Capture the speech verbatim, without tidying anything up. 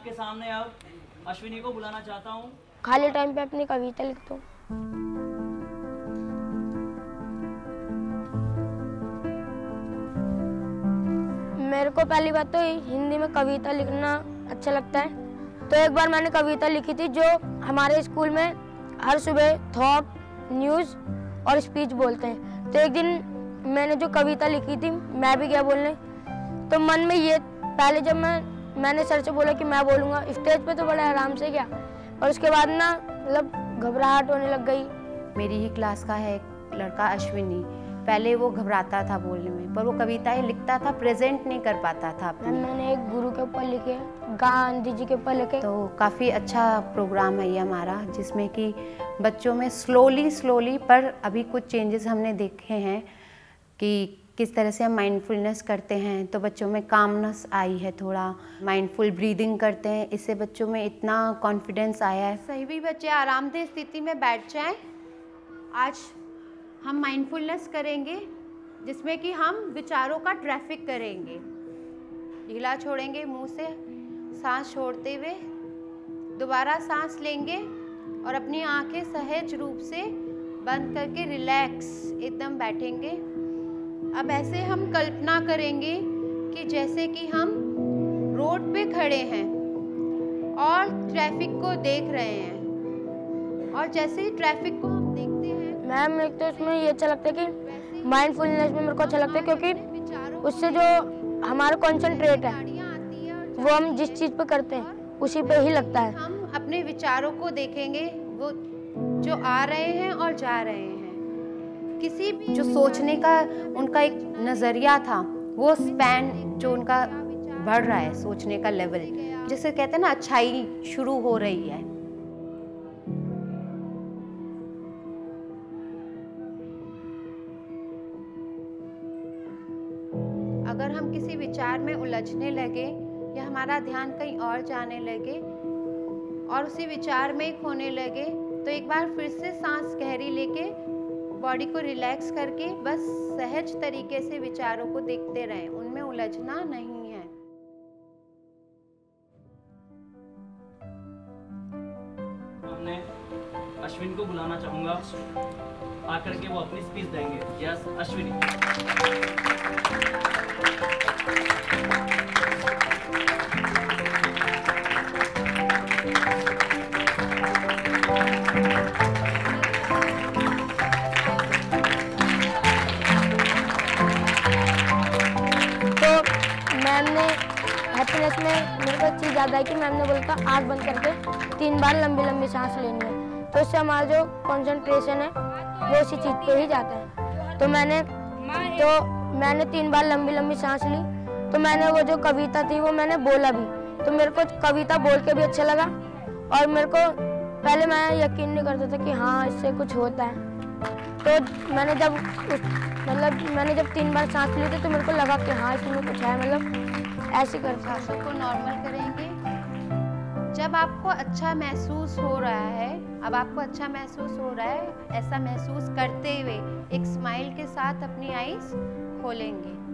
आपके सामने अब अश्विनी को बुलाना चाहता हूँ। खाली टाइम पे अपनी कविता लिखता हूँ। मेरे को पहली बात तो हिंदी में कविता लिखना अच्छा लगता है। तो एक बार मैंने कविता लिखी थी जो हमारे स्कूल में हर सुबह थॉट, न्यूज़ और स्पीच बोलते हैं। तो एक दिन मैंने जो कविता लिखी थी मैं भी गया बोलने। तो मन में ये पहले जब मैं मैंने सर से बोला कि मैं बोलूँगा स्टेज पे तो बड़ा आराम से गया, और उसके बाद ना मतलब घबराहट होने लग गई। मेरी ही क्लास का है एक लड़का अश्विनी, पहले वो घबराता था बोलने में, पर वो कविताएं लिखता था, प्रेजेंट नहीं कर पाता था अपनी। मैंने एक गुरु के ऊपर लिखे, गांधी जी के ऊपर लिखे। तो काफ़ी अच्छा प्रोग्राम है ये हमारा, जिसमें कि बच्चों में स्लोली स्लोली पर अभी कुछ चेंजेस हमने देखे हैं कि किस तरह से हम माइंडफुलनेस करते हैं तो बच्चों में कामनेस आई है, थोड़ा माइंडफुल ब्रीदिंग करते हैं, इससे बच्चों में इतना कॉन्फिडेंस आया है। सही भी बच्चे आरामदेह स्थिति में बैठ जाएं। आज हम माइंडफुलनेस करेंगे जिसमें कि हम विचारों का ट्रैफिक करेंगे। ढीला छोड़ेंगे मुंह से, सांस छोड़ते हुए दोबारा सांस लेंगे और अपनी आंखें सहज रूप से बंद करके रिलैक्स एकदम बैठेंगे। अब ऐसे हम कल्पना करेंगे कि जैसे कि हम रोड पे खड़े हैं और ट्रैफिक को देख रहे हैं, और जैसे ही ट्रैफिक को हम देखते हैं मैम एक तो इसमें ये अच्छा लगता है कि माइंडफुलनेस में मेरे को अच्छा लगता है, क्योंकि उससे जो हमारा कंसंट्रेट है वो हम जिस चीज़ पे करते हैं उसी पे ही लगता है। हम अपने विचारों को देखेंगे, वो जो आ रहे हैं और जा रहे हैं। किसी भी जो सोचने का उनका एक नज़रिया था, वो स्पैन जो उनका बढ़ रहा है, सोचने का लेवल, जिसे कहते हैं ना अच्छाई शुरू हो रही है। अगर हम किसी विचार में उलझने लगे या हमारा ध्यान कहीं और जाने लगे और उसी विचार में ही खोने लगे, तो एक बार फिर से सांस गहरी लेके बॉडी को रिलैक्स करके बस सहज तरीके से विचारों को देखते रहें, उनमें उलझना नहीं है। हमने अश्विन को बुलाना चाहूंगा, आकर के वो अपनी स्पीच देंगे। यस अश्विनी। हैप्पीनेस में मेरे को चीज़ याद आई कि मैम ने बोला था आँख बंद करके तीन बार लंबी लंबी सांस लेनी है, तो इससे हमारा जो कंसंट्रेशन है वो उसी चीज़ पे ही जाता है। तो मैंने तो मैंने तीन बार लंबी लंबी सांस ली। तो मैंने वो जो कविता थी वो मैंने बोला भी, तो मेरे को कविता बोल के भी अच्छा लगा। और मेरे को पहले मैं यकीन नहीं करता था कि हाँ इससे कुछ होता है। तो मैंने जब मतलब मैंने जब तीन बार सांस ली थी तो मेरे को लगा कि हाँ इसमें कुछ है, मतलब ऐसे कर सांसों को नॉर्मल करेंगे। जब आपको अच्छा महसूस हो रहा है, अब आपको अच्छा महसूस हो रहा है, ऐसा महसूस करते हुए एक स्माइल के साथ अपनी आईज खोलेंगे।